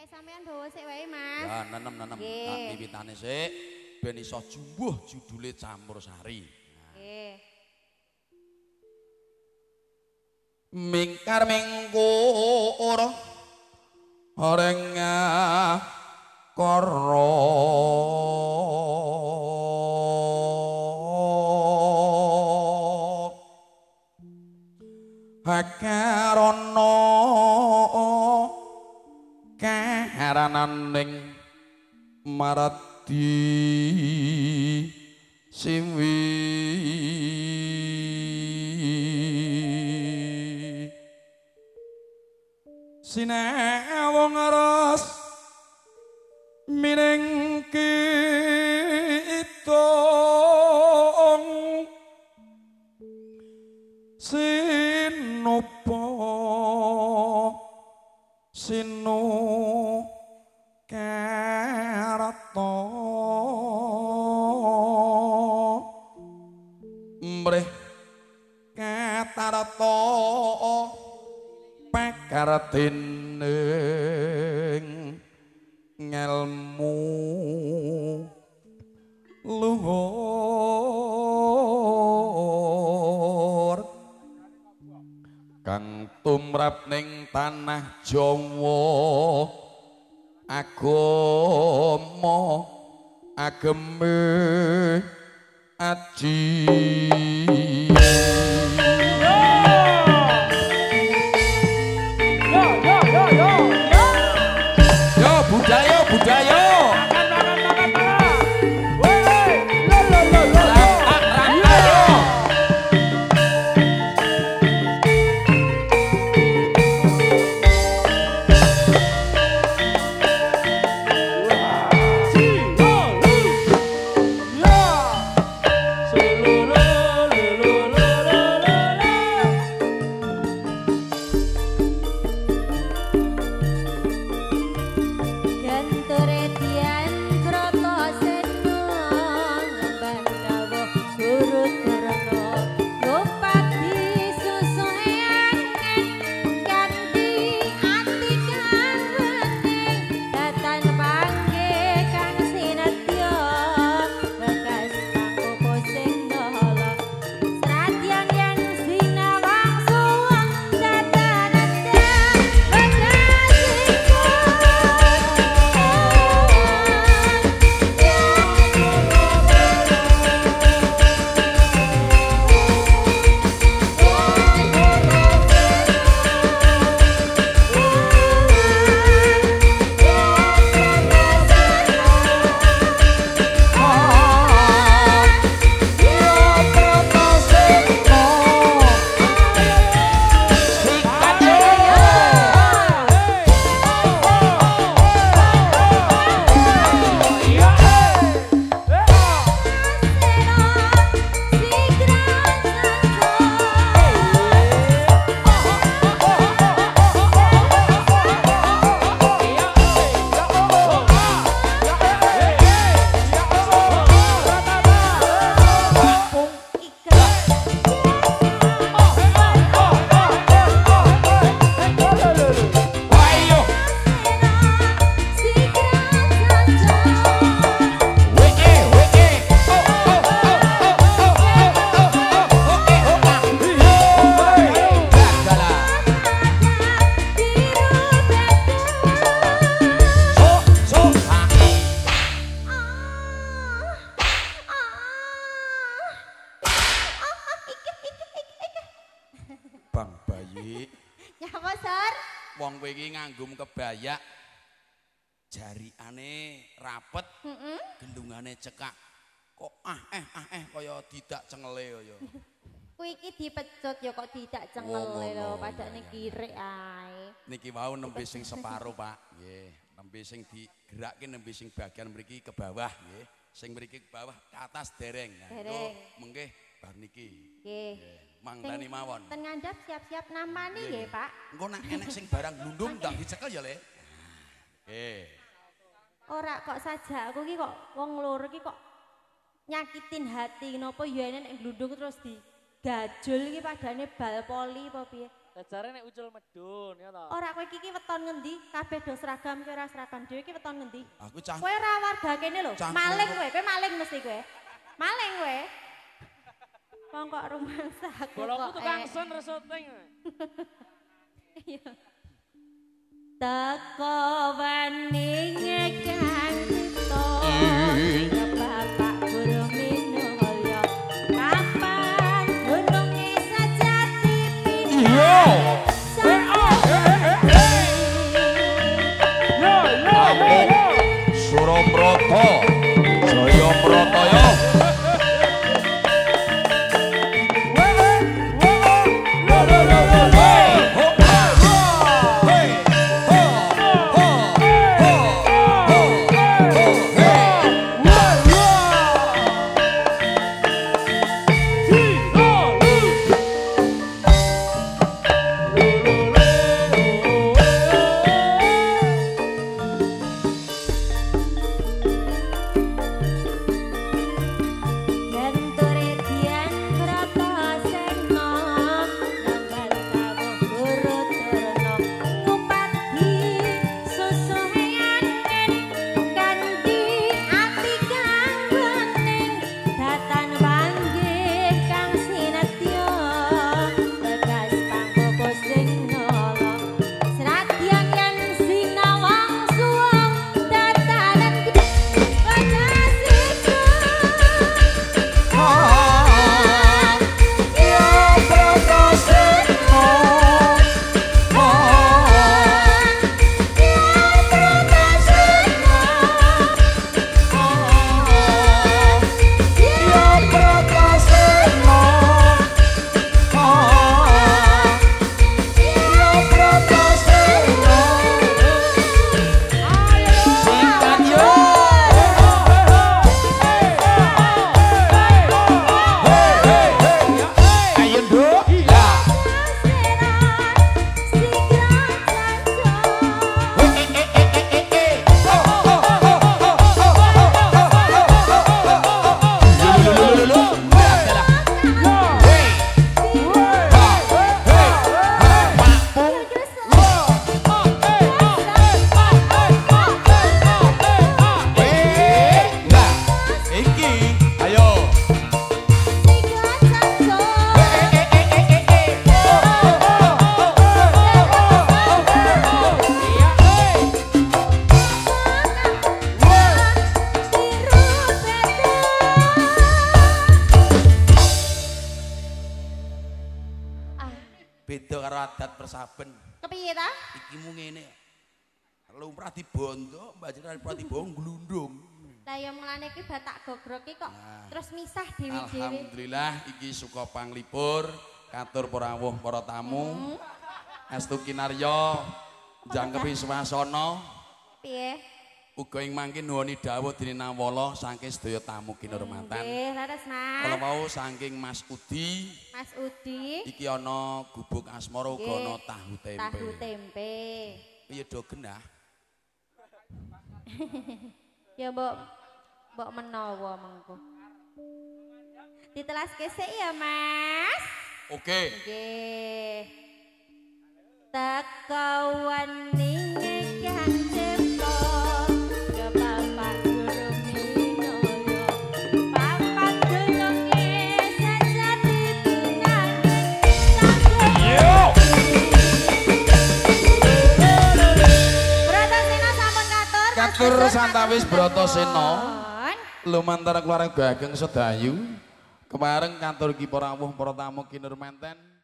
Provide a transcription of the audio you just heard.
sampean bawa sik wae, Mas. Ya, nenem. Tak wiwitane sik ben iso jumbuh judule campur sari. Nggih. Mingkar mingkur oreng karo hakarono kaharaning maradi siwi sinewong ras miring kitong sinupa sinu karata mrih katarata pakartining ngelmu luhur kang tumrap ning tanah Jawa agama ageme aji budaya wong kowe iki nganggum kebaya jariane rapet gendungane cekak kok kaya didak cengele kaya kuwi iki dipecut ya kok didak cengele lho padane kirik ae niki wau nembe sing separo Pak nggih nembe sing digerakke nembe sing bagian mriki ke bawah nggih sing mriki ke bawah ke atas dereng nah itu mengke bar niki nggih mangdani mawon. Ten ngandhap siap-siap namani nggih, Pak. Engko nek enek sing barang glundung ndang dicekel ya, Le. Nggih. Ora kok saja aku iki kok wong loro iki kok nyakitin hati napa ya enek glundung terus digajul iki padane bal poli apa piye. Jare nek ucul medun ya toh. Ora kowe iki weton ngendi? Kabeh do seragam kowe ora seragam dhewe iki weton ngendi? Aku cah. Kowe ora warga kene lho. Maling kowe maling mesti kowe. Maling kowe. Wong kok rumangsa aku kok. Bolongku tukang sen resoting. Iya. Teko wani ngekang to. Bapak guru minum ya. Kapan gununge sajati pindah. Suramrata, Jayamrataya. Beda karo adat persaben. Kepiye ta? Iki mu ngene. Lumrah dibondo, mbajene lumrah dibondo glundung. Lah ya mulane iki batak gogrok iki kok terus misah dewi-dewi. Alhamdulillah iki suka panglipur, katur rawuh para tamu. Estu kinarya jangkepi swasana. Piye? Uga ing mangke nuwuni dawuh dening Nawala saking sedaya tamu kinurmatan. Nggih, leres Mas. Kala wau saking Mas Udi. Mas Udi. Iki ana gubuk asmara uga ana tahu tempe. Tahu tempe. Piye do genah? Ya mbok menawa mengko. Ditelaske sik ya, Mas. Oke. Nggih. Tekawan ning kang cepo ke Bapak Guru Minoyo. Papat dununge sajati pinangan. Yo. Bratasena sampun katur. Katur santawis Bratasena. Lumantar keluarga Ageng Sedayu. Kemareng kantor ki para rawuh para tamu kinurmenten.